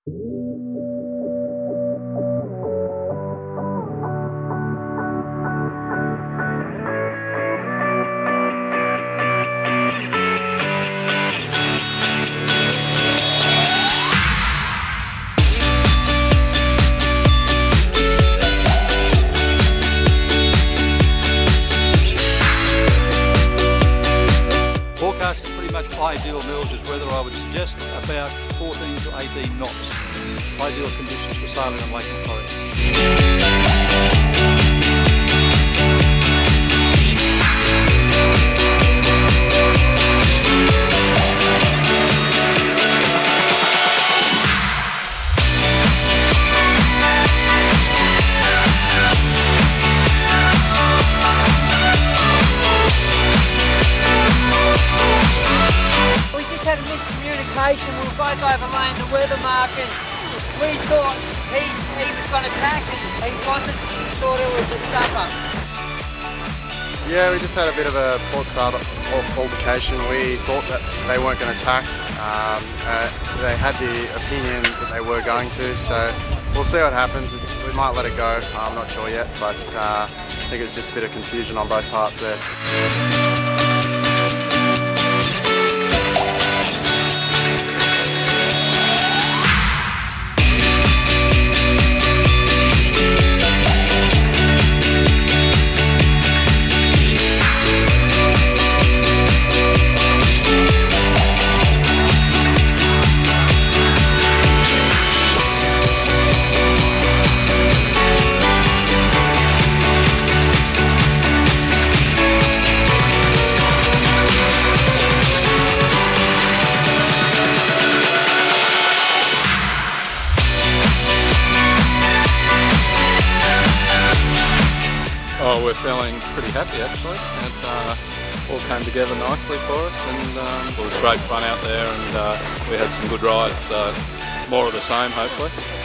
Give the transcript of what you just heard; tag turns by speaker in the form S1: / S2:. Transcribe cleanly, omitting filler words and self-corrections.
S1: Forecast is pretty much ideal Melges weather, I would suggest, about 14 to 18 knots. Ideal conditions for sailing on Lake Macquarie.
S2: Had a miscommunication. We were both overlaying the weather mark, and we thought he was going to tack, and he wasn't. We thought it was a stuffer.
S3: Yeah, we just had a bit of a poor start off qualification. We thought that they weren't going to tack. They had the opinion that they were going to, so we'll see what happens. We might let it go. I'm not sure yet, but I think it's just a bit of confusion on both parts there.
S4: Oh, we're feeling pretty happy actually. It all came together nicely for us, and it was great fun out there, and we had some good rides, so more of the same hopefully.